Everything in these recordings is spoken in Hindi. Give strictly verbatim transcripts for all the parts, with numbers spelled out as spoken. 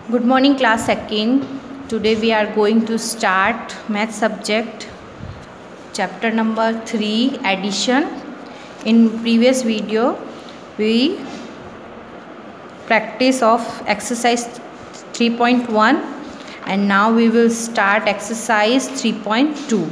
Good morning, class second. Today we are going to start math subject, chapter number three, addition. In previous video, we practice of exercise three point one, and now we will start exercise three point two.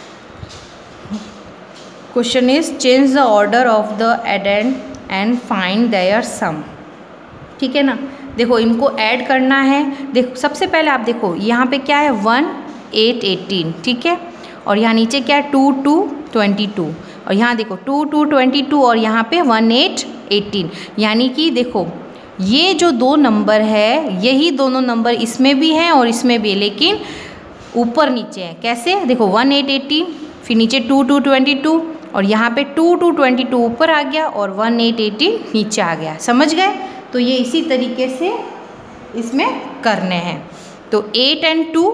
Question is change the order of the addend and find their sum. ठीक है ना, देखो इनको ऐड करना है। देखो सबसे पहले आप देखो यहाँ पे क्या है वन एट एटीन, ठीक है, और यहाँ नीचे क्या है टू टू ट्वेंटी टू, और यहाँ देखो टू टू ट्वेंटी टू और यहाँ पे वन एट एटीन। यानी कि देखो ये जो दो नंबर है यही दोनों नंबर इसमें भी हैं और इसमें भी, लेकिन ऊपर नीचे है। कैसे? देखो वन एट एटीन, फिर नीचे टू टू ट्वेंटी टू, और यहाँ पे टू टू ट्वेंटी टू ऊपर आ गया और वन एट एटीन नीचे आ गया। समझ गए? तो ये इसी तरीके से इसमें करने हैं। तो एट एंड टू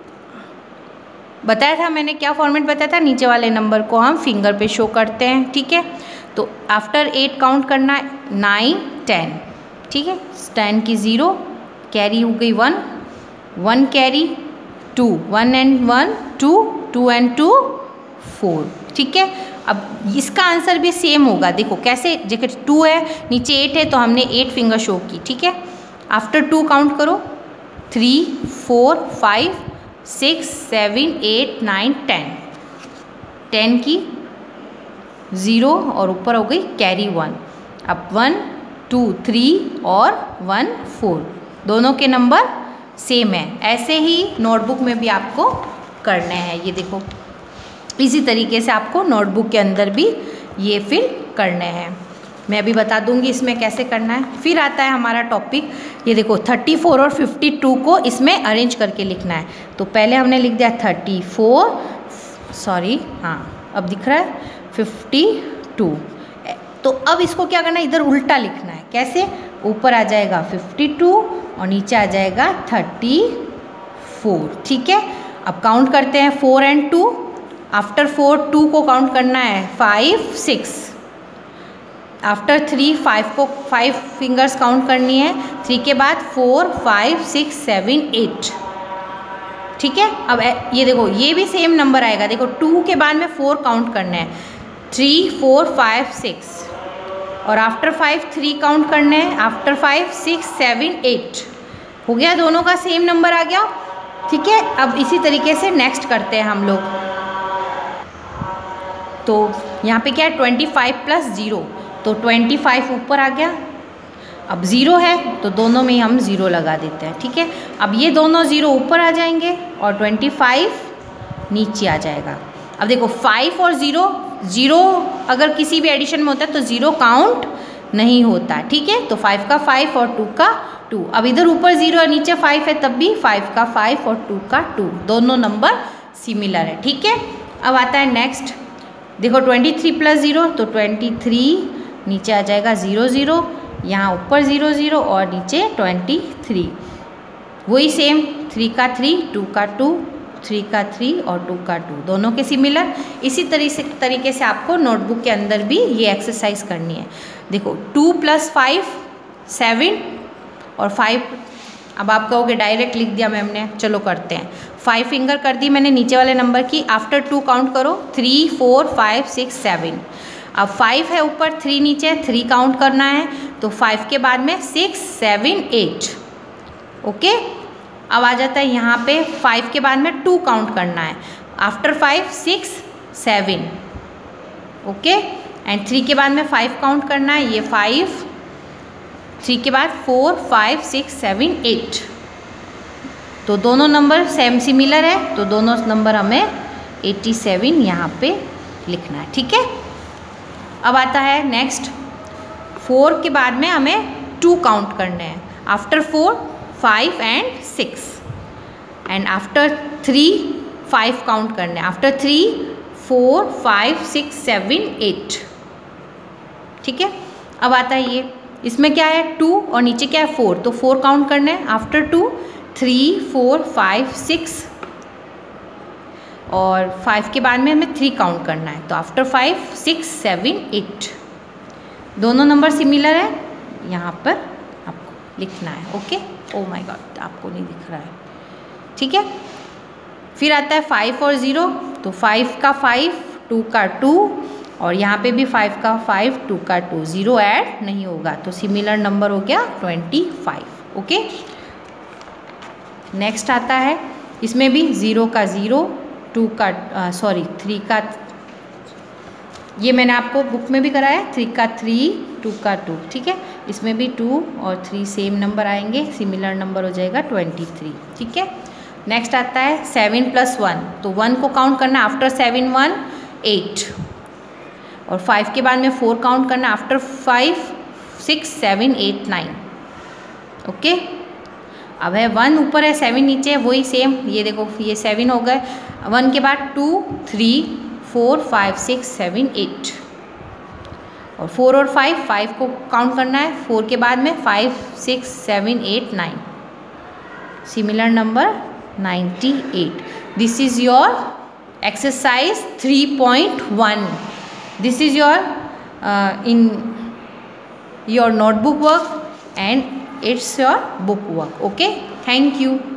बताया था मैंने, क्या फॉर्मेट बताया था, नीचे वाले नंबर को हम फिंगर पे शो करते हैं, ठीक है। तो आफ्टर एट काउंट करना नाइन टेन, ठीक है, टेन की ज़ीरो कैरी हो गई one, one carry two, one and one two, two and two four, ठीक है। अब इसका आंसर भी सेम होगा। देखो कैसे, जैसे टू है नीचे एट है तो हमने एट फिंगर शो की, ठीक है। आफ्टर टू काउंट करो three four five six seven eight nine ten, ten की ज़ीरो और ऊपर हो गई कैरी वन। अब वन टू थ्री और वन फोर, दोनों के नंबर सेम है। ऐसे ही नोटबुक में भी आपको करने हैं। ये देखो इसी तरीके से आपको नोटबुक के अंदर भी ये फिल करने हैं। मैं अभी बता दूंगी इसमें कैसे करना है। फिर आता है हमारा टॉपिक, ये देखो थर्टी फोर और फिफ्टी टू को इसमें अरेंज करके लिखना है। तो पहले हमने लिख दिया थर्टी फोर, सॉरी हाँ अब दिख रहा है फिफ्टी टू। तो अब इसको क्या करना है, इधर उल्टा लिखना है। कैसे? ऊपर आ जाएगा फिफ्टी टू और नीचे आ जाएगा थर्टी फोर, ठीक है। अब काउंट करते हैं four and two. After four two को काउंट करना है five six, after three five को फाइव फिंगर्स काउंट करनी है, थ्री के बाद four five six seven eight, ठीक है। अब ये देखो ये भी सेम नंबर आएगा। देखो टू के बाद में फोर काउंट करना है, थ्री फोर फाइव सिक्स, और आफ्टर फाइव थ्री काउंट करने हैं, after five six seven eight, हो गया, दोनों का सेम नंबर आ गया, ठीक है। अब इसी तरीके से नेक्स्ट करते हैं हम लोग। तो यहाँ पे क्या है ट्वेंटी फाइव प्लस ज़ीरो, तो ट्वेंटी फाइव ऊपर आ गया। अब ज़ीरो है तो दोनों में ही हम ज़ीरो लगा देते हैं, ठीक है। अब ये दोनों ज़ीरो ऊपर आ जाएंगे और ट्वेंटी फाइव नीचे आ जाएगा। अब देखो फाइव और ज़ीरो, ज़ीरो अगर किसी भी एडिशन में होता है तो ज़ीरो काउंट नहीं होता, ठीक है। तो फाइव का फाइव और टू का टू। अब इधर ऊपर ज़ीरो और नीचे फाइव है तब भी फाइव का फाइव और टू का टू, दोनों नंबर सिमिलर है, ठीक है। अब आता है नेक्स्ट, देखो ट्वेंटी थ्री प्लस ज़ीरो तो ट्वेंटी थ्री, नीचे आ जाएगा ज़ीरो ज़ीरो, यहाँ ऊपर ज़ीरो ज़ीरो और नीचे ट्वेंटी थ्री, वही सेम, थ्री का थ्री, टू का टू, थ्री का थ्री और टू का टू, दोनों के सिमिलर। इसी तरीके तरीके से आपको नोटबुक के अंदर भी ये एक्सरसाइज करनी है। देखो टू प्लस फाइव सेवन और फाइव, अब आप कहोगे डायरेक्ट लिख दिया मैम ने, चलो करते हैं। फाइव फिंगर कर दी मैंने नीचे वाले नंबर की, आफ्टर टू काउंट करो three four five six seven. अब फाइव है ऊपर, थ्री नीचे, थ्री काउंट करना है, तो फाइव के बाद में सिक्स सेवन एट, ओके। अब आ जाता है यहाँ पे फाइव के बाद में टू काउंट करना है, after five six seven, okay, and three के बाद में फाइव काउंट करना है, ये फाइव, थ्री के बाद four five six seven eight, तो दोनों नंबर सेम सिमिलर है, तो दोनों नंबर हमें एटी सेवन यहाँ पे लिखना है, ठीक है। अब आता है नेक्स्ट, फोर के बाद में हमें टू काउंट करने हैं, after four five and six, and after three five count करने हैं, after three four five six seven eight, ठीक है। अब आता है ये, इसमें क्या है टू और नीचे क्या है फोर, तो फोर काउंट करने हैं, after two three four five six, और फाइव के बाद में हमें थ्री काउंट करना है, तो after five six seven eight, दोनों नंबर सिमिलर है, यहाँ पर आपको लिखना है, ओके। ओ माय गॉड, आपको नहीं दिख रहा है, ठीक है। फिर आता है फाइव और ज़ीरो, तो फाइव का फाइव, टू का टू, और यहाँ पे भी फाइव का फाइव, टू का टू, ज़ीरो ऐड नहीं होगा, तो सिमिलर नंबर हो गया ट्वेंटी फाइव। ओके, नेक्स्ट आता है, इसमें भी ज़ीरो का ज़ीरो, टू का सॉरी थ्री का, ये मैंने आपको बुक में भी कराया, थ्री का थ्री, टू का टू, ठीक है। इसमें भी टू और थ्री सेम नंबर आएंगे, सिमिलर नंबर हो जाएगा ट्वेंटी थ्री, ठीक है। नेक्स्ट आता है सेवन प्लस वन, तो वन को काउंट करना आफ्टर सेवन, वन एट, और फाइव के बाद में फोर काउंट करना after five, six seven eight nine. Okay, अब है वन ऊपर है, सेवन नीचे है, वही सेम, ये देखो ये सेवन हो गए, वन के बाद two, three, four, five, six, seven, eight, और फोर और फाइव, फाइव को काउंट करना है, फोर के बाद में five, six, seven, eight, nine, similar number ninety eight. This is your exercise three point one. This is your uh, in your notebook work and it's your book work. Okay, thank you.